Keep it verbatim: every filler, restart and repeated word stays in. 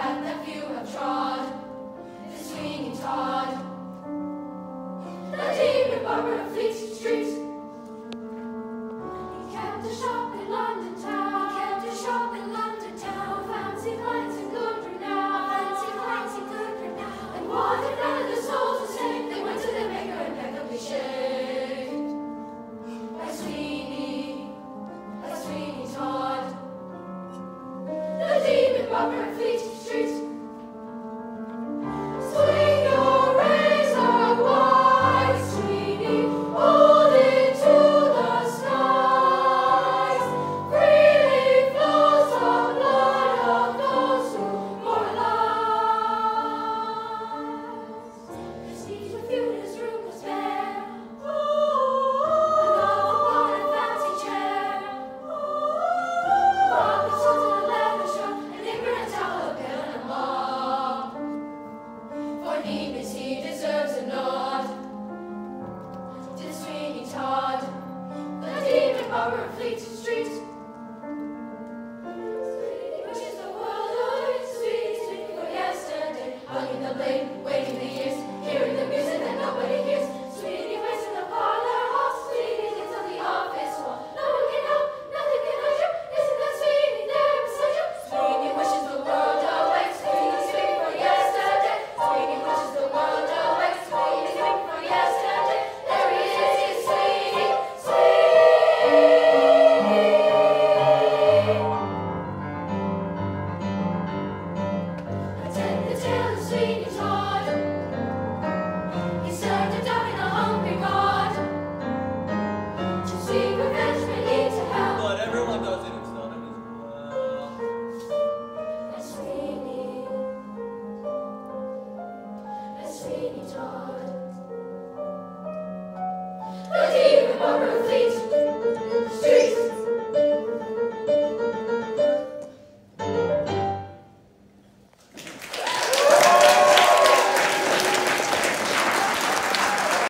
path that few have trod, the Sweeney Todd, the demon barber of Fleet Street. He kept a shop in London town, he kept a shop in London town, fancy clients and good renown, fancy clients and good renown. And wanted none of the souls to sing, they went to their maker impeccably shaved. By Sweeney, by Sweeney Todd, the demon barber of Fleet Street. Swing your razor wide, Sweeney, hold it to the skies. Freely flows the blood of those who more lives. The stage with you in his room was bare, another upon a fancy chair. Bob was sent in a leather shop, an ignorant owl, pale and a mob. For neatness he deserves a nod. To the Sweeney Todd, the demon barber of Fleet Street. Sweeney wishes the world away, Sweeney, Sweeney for yesterday. Hugging the blade, waiting the years, hearing the music that nobody hears. Sweeney waits in the parlor hall, Sweeney leans on the office wall. No one can help, nothing can hide you. Isn't that Sweeney there beside you? Sweeney wishes the world away, Sweeney, Sweeney for yesterday. Sweeney wishes the world away, Sweeney, Sweeney for yesterday. There he is, he's Sweeney, Sweeney. Attend the tale of Sweeney Todd. He served a dog and a hungry god. To seek revenge for he to help. But everyone does it, it's not him as well. And Sweeney, and Sweeney Todd, the demon barber of Fleet